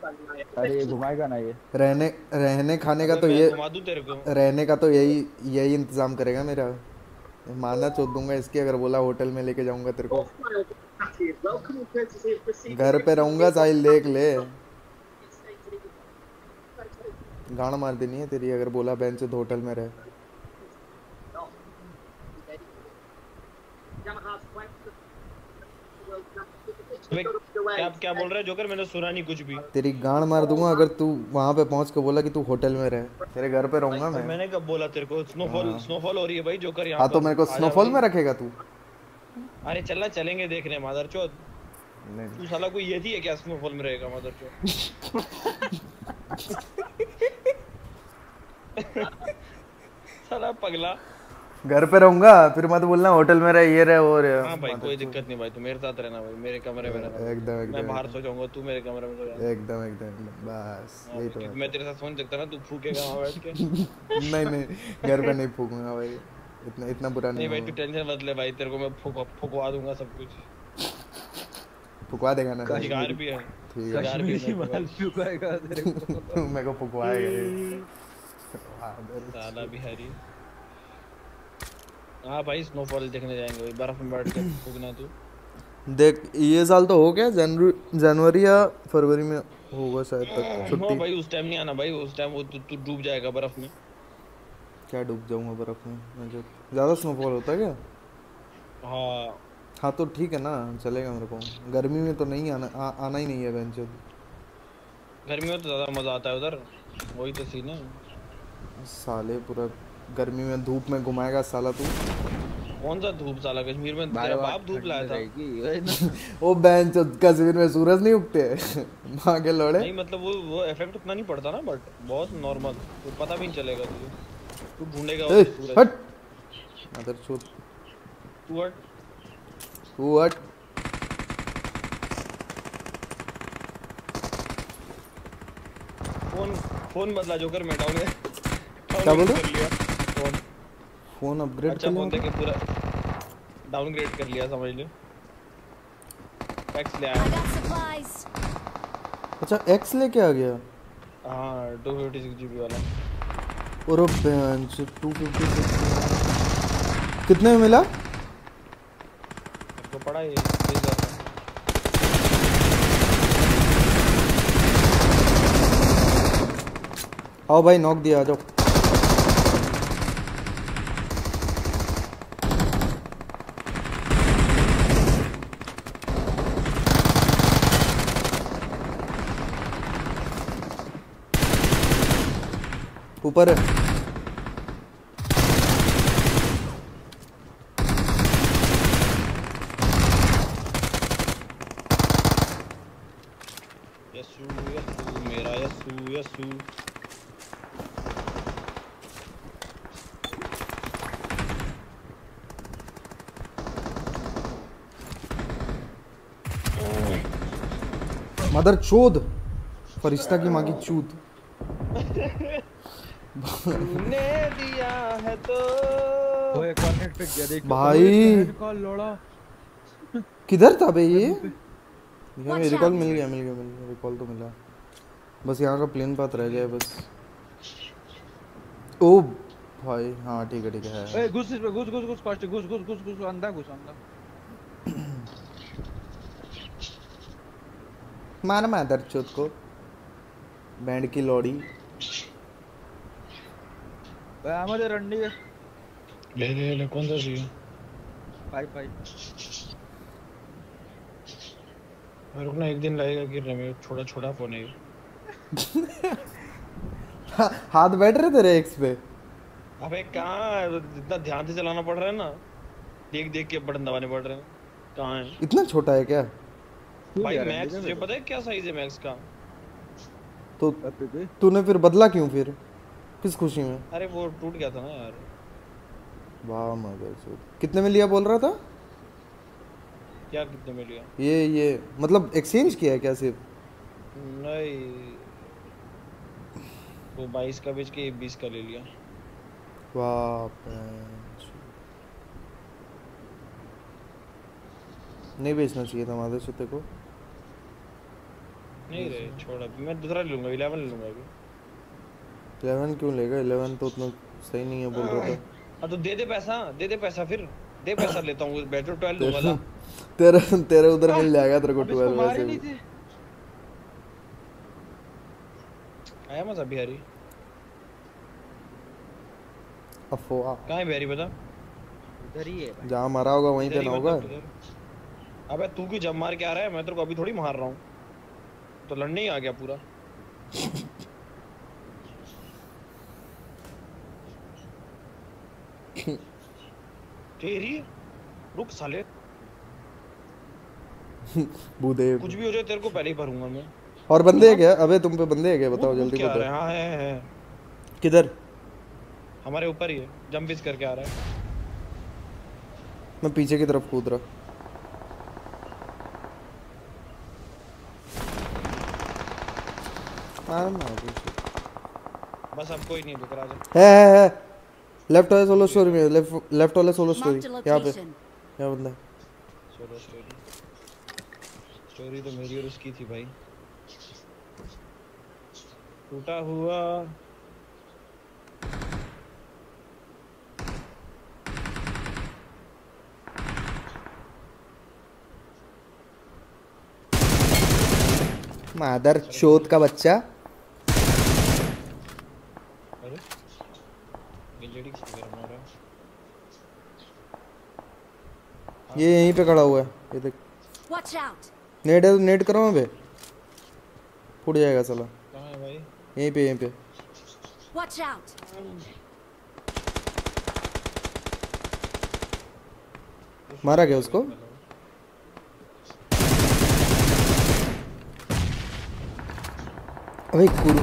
अरे ये घुमाएगा ना ये। रहने रहने खाने का अबे तो मैं ये, घुमा दूं तेरे को। रहने का तो यही यही इंतज़ाम करेगा मेरा। माना चोद दूंगा इसके अगर बोला होटल में लेके जाऊंगा तेरे को। घर पे रहूंगा साहिल देख ले। गाड़ मार देनी है तेरी अगर बोला बेंच तो होटल में रहे। अबे क्या क्या बोल रहा है जोकर, मैंने सुना नहीं कुछ भी। तेरी गाड़ मार दूंगा अगर तू वहां पे पहुंच के बोला कि तू होटल में रहे। तेरे घर पे रहूंगा और मैं। मैंने कब बोला तेरे को? स्नोफॉल हाँ। स्नोफॉल हो रही है भाई जोकर यहाँ हाँ तो पर। मेरे को आजा स्नोफॉल भाई। में रखेगा तू? अरे चलना, चलेंगे देखने मादरचोद। नहीं तू नहीं। साला कोई ये थी है क्या स्नोफॉल में रहेगा मादरचोद? साला पगला। घर पे रहूंगा फिर मत बोलना होटल में रहे ये रहे वो रहे हाँ भाई कोई मदरचोद। दिक्कत नहीं भाई, तू मेरे साथ रहना भाई, मेरे कमरे में रहना भाई। एकदम मैं एकदम बाहर एकदम सो जाऊंगा, तू मेरे कमरे में सो जाना। एकदम एकदम एकदम बस हाँ यही भाई, तो क्योंकि बात मैं तेरे साथ सो नहीं सकता ना, तू फूकेगा वहां बैठ के। है। नहीं नहीं, घर पे नहीं फूकूंगा भाई। इतना इतना बुरा नहीं नहीं भाई हूँ तू मैं। टेंशन मत ले भाई, तेरे को मैं फुकवा दूंगा सब कुछ। फुकवा देगा ना सही? सिगार कश्मीरी भी है। ठीक है। सिगार भी है कश्मीरी मेरे पे माल भाई। फूकेगा तेरे को। तू मेरे को फुकवाएगा ये। बहादुर साला चो- बिहारी। हाँ भाई स्नोफॉल देखने जाएंगे भाई, बर्फ में बैठ के फूकना तू। देख ये साल तो हो गया, जनवरी जनवरी या फरवरी में होगा शायद तक हाँ छुट्टी। भाई उस टाइम नहीं आना भाई, उस टाइम वो तू तू डूब जाएगा बर्फ में। क्या डूब जाऊंगा बर्फ में मैं जब ज़्यादा स्नोफॉल होता है क्या? हाँ। हाँ तो ठीक है ना, चलेगा मेरे को। गर्मी में तो नहीं आना आना ही नहीं है बेंच। गर्मी में तो ज्यादा मजा आता है उधर। वही तो सीन है। साले पूरा गर्मी में धूप में घुमाएगा साला तू। कौन सा धूप? साला कश्मीर में भाई तेरा वहाँ बाप धूप ठंड लाया था। रहेगी वही ना। ओ बेंच, कश्मीर में सूरज नहीं उगते माँ के लोड़े। नहीं मतलब वो इफेक्ट उतना नहीं पड़ता ना, बट बहुत नॉर्मल, तो पता भी नहीं चलेगा तुझे। तू ढूंढेगा ए, उधर सूरज। हट मदर चोद। तू हट। तू हट। फोन फोन बदला जोकर, मैं क्या बोल डाउनग्रेड रहा? कर लिया फोन। फोन अपग्रेड कर अच्छा लिया फोन देके मतलब? पूरा डाउनग्रेड कर लिया समझ ले। टैक्स ले I आया मैं। got supplies. अच्छा एक्स लेके आ गया। हाँ 256 GB वाला। और बेंच 256 कितने में मिला? मेरे को पड़ा ये 20,000 का। आओ भाई नॉक दिया, आ जाओ। ऊपर है। यसू यसू मेरा यसू यसू। मदर चोद, फरिश्ता की माँ की चूत। तूने दिया है तो। वो एक और नेट पे गया देख। भाई। बहन का लोड़ा। किधर था बे ये? गर्मी पे। हमें रिकॉल मिल गया मिल गया मिल गया, रिकॉल तो मिला। बस यहाँ का प्लेन पाथ रह जाए बस। ओ भाई हाँ ठीक है। ए घुस इस पे, घुस घुस घुस कॉस्ट, घुस घुस घुस घुस अंदर, घुस अंदर। मार मादर चोद को, बैंड की लौड़ी। हमारे रंडी है। ले कौन सा चाहिए? भाई भाई रुकना, एक दिन लगेगा गिरने में, छोटा छोटा फोन है ये। हाथ बैठ रहे तेरे एक्स पे? अबे कहाँ, इतना ध्यान से चलाना पड़ रहा है ना, देख देख के बटन दबाने पड़ रहे हैं। कहाँ है इतना छोटा है क्या? भाई? यार मैक्स तुझे पता है क्या साइज है मैक्स का? तो रंडी तूने फिर बदला क्यों फिर, किस खुशी में? अरे वो टूट गया था ना यार। वाह मदर चोद, कितने में लिया बोल रहा था? क्या कितने में लिया? ये मतलब एक्सचेंज किया है क्या सिर्फ? नहीं, वो 22 का बेच के 20 का ले लिया। वाह बेंच। नहीं बेचना चाहिए था मदर चोद को। नहीं रे छोड़, अभी मैं दूसरा ले लूंगा, 11 ले लूंगा अभी। 11 क्यों लेगा? 11 तो उतना सही नहीं है बोल रहा था। हाँ तो दे दे पैसा फिर, दे पैसा लेता हूँ, बैटरी 12 लूंगा तेरे ला। तेरे तेरे उधर मिल जाएगा तेरे को अब इसको 12 मार वैसे ही नहीं भी। थे। आया मजा बिहारी? अफवाह। कहाँ है बिहारी बता? इधर ही है भाई। जहाँ मरा होगा वहीं इधर पे ही ना होगा। मतलब इधर। अबे तू क्यों जब मार के आ रहा है? मैं तेरे को अभी थोड़ी मार रहा हूँ, तो लड़ने ही आ गया पूरा। तेरी रुक साले, भूदेव। कुछ भी हो जाए तेरे को पहले ही भरूंगा मैं। और बंदे है क्या? अबे तुम पे बंदे है क्या? बताओ जल्दी क्या आ रहा है? बताओ। हाँ है, किधर? हमारे ऊपर ही है, जंप इस करके आ रहा है। मैं पीछे की तरफ कूद रहा। मारना पीछे। बस अब कोई नहीं दिख रहा है। है लेफ्ट वाले सोलो स्टोरी में, लेफ्ट वाले सोलो स्टोरी Marked a यहाँ पे। location. यहाँ बंदा है। सोलो स्टोरी तो मेरी और उसकी थी भाई। टूटा हुआ मादर चोत का बच्चा। अरे गिलड़ी किसको कर मारा? ये यहीं पे खड़ा हुआ है, ये देख। Watch out! नेट है तो नेट करो अबे, फूट जाएगा साला। कहाँ है भाई? यहीं पे यहीं पे। Watch out! मारा क्या उसको? अबे कुरु।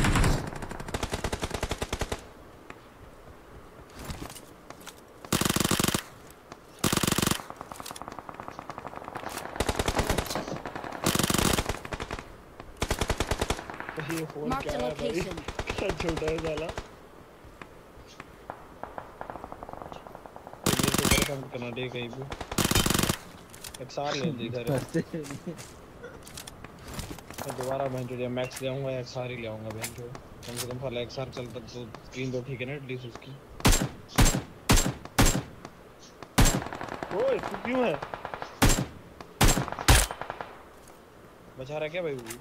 ये फोन Marked क्या a है भाई? location. क्या छोटा है साला? करना दे कहीं भी एक सार ले ली घर। मैं दोबारा बहन चोद मैक्स ले आऊंगा, एक सार ही ले आऊंगा बहन चोद। कम से कम साला एक सार चलता तो स्क्रीन तो ठीक है ना एटलीस्ट उसकी। ओए तू क्यों है? बचा रहा है क्या भाई वो?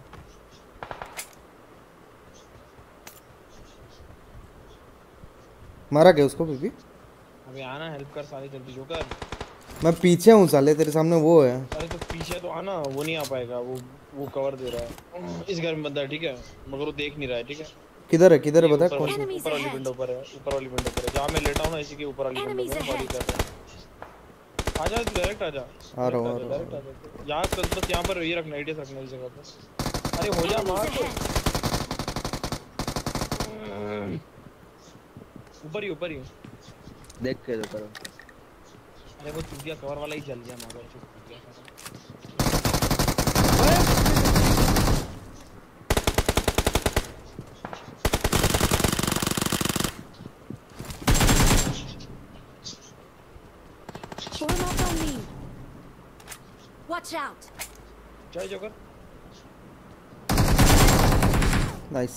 मारा क्या उसको बीबी? अबे आना हेल्प कर साले जल्दी जोकर। मैं पीछे हूँ साले, तेरे सामने वो है। अरे तो पीछे तो आना, वो नहीं आ पाएगा, वो कवर दे रहा है। इस घर में बंदा है ठीक है, मगर वो देख नहीं रहा है ठीक है। किधर है बता ऊपर कौन? वाली Enemies ऊपर वाली ahead. विंडो पर है, ऊपर वाली विंडो पर है जहाँ मैं लेटा हूँ ना, इसी के ऊपर वाली विंडो Enemies में बॉडी ahead. कर रहा है। आजा डायरेक्ट आजा। आ रहा हूँ, आ रहा डायरेक्ट हूँ। आजा यहाँ कल बस यहाँ पर ये रखना, आइडिया रखना इस जगह पर। अरे हो जा Enemies मार तो। ahead. ऊपर ही देख के तो करो। अरे वो चूतिया कवर वाला ही चल गया मगर चूतिया। Form up on me. Watch out! जय जोकर। नाइस।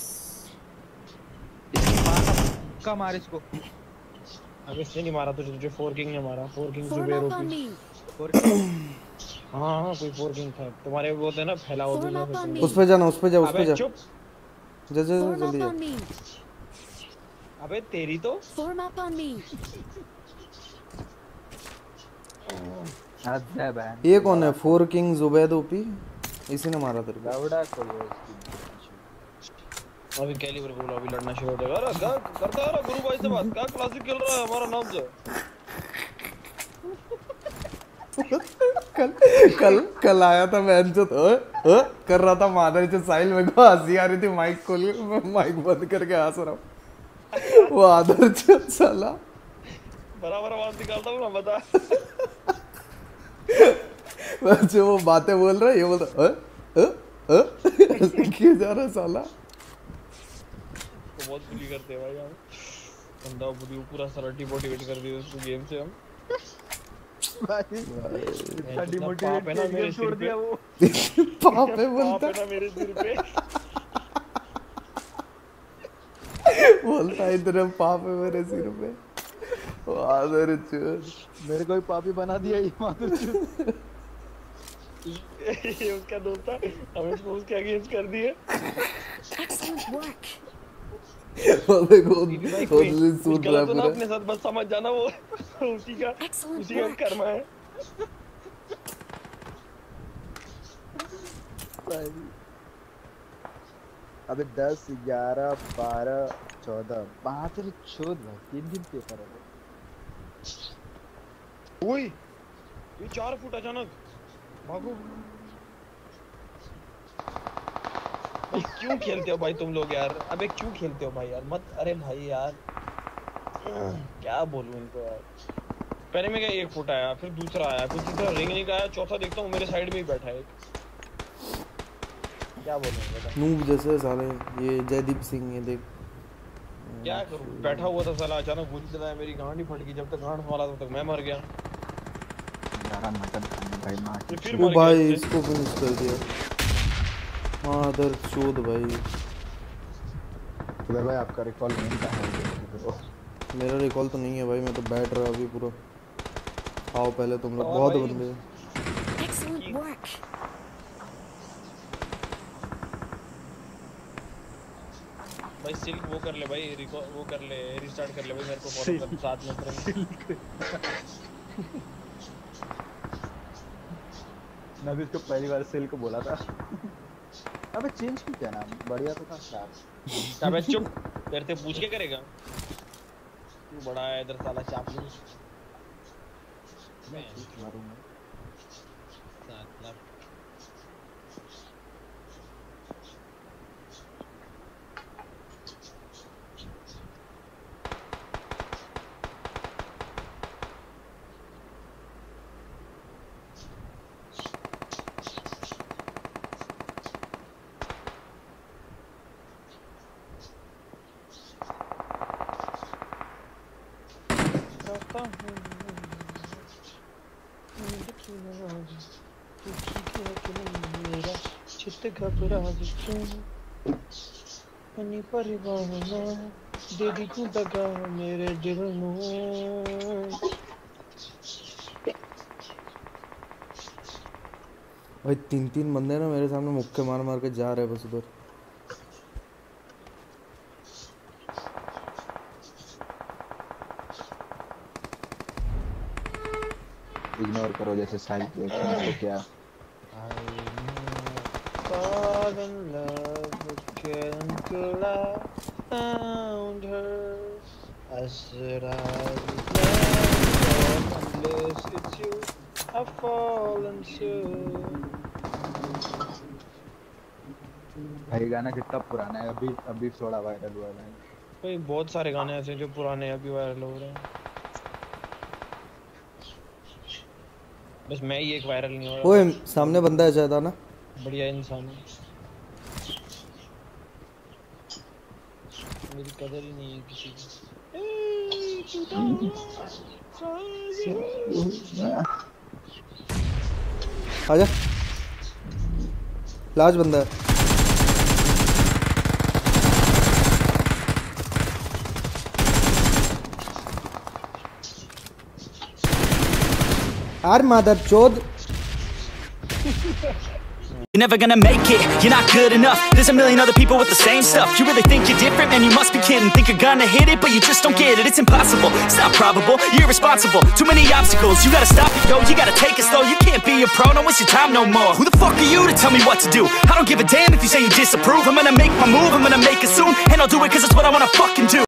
का मार इसको। अब इसने नहीं मारा तुझे, फोर किंग ने मारा। Four king Form Zuber up on OP. me. हाँ कोई फोर किंग था तुम्हारे, वो थे ना फैला हो Form up on me. उस पे जाना, उस पे जा, उस पे अबे जा। चुप। जा जा Form up जल्दी जा। on me. अबे तेरी तो Form up on me. अच्छा बैन। ये कौन है? 4 किंग जुबैद ओपी, इसी ने मारा तेरे को। लाउडा कोई है इसकी। अभी कैलिबर को बोला, अभी लड़ना शुरू हो जाएगा। अरे क्या करता है गुरु भाई से बात? क्या क्लासिक खेल रहा है हमारा नाम से? कल आया था मैं जो कर रहा था मादर से साहिल, मेरे को हंसी आ रही थी, माइक खोल के मैं माइक बंद करके हंस रहा हूँ। वो आदर साला बराबर आवाज निकालता हूँ ना, बता। जो वो बातें बोल रहा है, ये बोलता ऐसे क्यों जा रहा है साला? तो बहुत बुली करते हैं भाई हम। बंदा बुली पूरा सारा डिमोटिवेट कर दिया उसको गेम से हम। भाई इतना पाप डिमोटिवेट है ना मेरे छोड़ सिर पे। दिया वो। पाप है पाप बोलता है ना मेरे सिर पे। बोलता है इधर पाप है मेरे सिर पे। मादर चोद। मेरे को ही पापी बना दिया ये मादरचोद। ये उसका दोस्त था, हमें उसके अगेंस्ट कर दिए। Excellent work. बोले को दीदी भाई कोई ओनली कुछ सूट गलत हो ना पूरा। अपने साथ बस समझ जाना, वो उसी का Excellent work. कर्मा है। भाई अबे 10 11 12 14 मादरचोद भाई 3 दिन पेपर है। ओए ये 4 फुट अचानक भागो। भाई क्यों खेलते हो भाई तुम लोग यार? अबे क्यों खेलते हो भाई यार? मत, अरे भाई यार क्या बोलूं इनको यार। पहले में क्या 1 फुट आया, फिर दूसरा आया, फिर तीसरा रिंग नहीं आया, चौथा देखता हूँ मेरे साइड में ही बैठा है। क्या बोलूं बता? नूब जैसे साले ये जयदीप सिंह ये देख। क्या करूं? बैठा हुआ था साला, अचानक गोली चलाया, मेरी गांड ही फट गई। जब तक गांड वाला तब तक मैं मर गया। यार मटन खाने भाई मां ये फिर ओ मर भाई गया। इसको फिनिश कर दिया। मादर चोद भाई। उधर भाई आपका रिकॉल नहीं था। मेरा रिकॉल तो नहीं है भाई, मैं तो बैठ रहा अभी पूरा। आओ पहले तुम लोग, और बहुत भाई- बंदे हैं। Excellent work. भाई सिल्क वो कर ले भाई, वो कर ले, रिस्टार्ट कर ले भाई, मेरे को फॉलो कर साथ में करेंगे। मैं भी उसको पहली बार सेल को बोला था। अबे चेंज क्यों किया नाम? बढ़िया तो था स्टार। अबे चुप, तेरे से पूछ के करेगा? तू बड़ा है इधर साला चापलूस। मैं मारूंगा। साला चित्त घबरा अपनी परिवाना दे दी तू दगा मेरे दिल नू। भाई 3 बंदे ना मेरे सामने मुक्के मार मार के जा रहे हैं बस उधर। इग्नोर करो जैसे साइड पे तो क्या। Fall in love again till I found her. I said I was never unless it's you I fall into. भाई गाना कितना पुराना है, अभी थोड़ा वायरल हुआ है। भाई बहुत सारे गाने ऐसे हैं जो पुराने अभी वायरल हो रहे हैं। बस मैं ही एक वायरल नहीं हो रहा। ओए सामने बंदा है शायद आना। बढ़िया इंसान है, मेरी कदर ही नहीं है किसी की। आजा, लास्ट बंदा है। यार मादर चोद। You're never gonna make it, you're not good enough. There's a million other people with the same stuff. You really think you're different? Man, you must be kidding. Think you're gonna hit it, but you just don't get it. It's impossible, it's not probable, you're irresponsible. Too many obstacles, you gotta stop it, yo. You gotta take it slow, you can't be a pro. Don't waste your time no more. Who the fuck are you to tell me what to do? I don't give a damn if you say you disapprove. I'm gonna make my move, I'm gonna make it soon. And I'll do it cause it's what I wanna fucking do.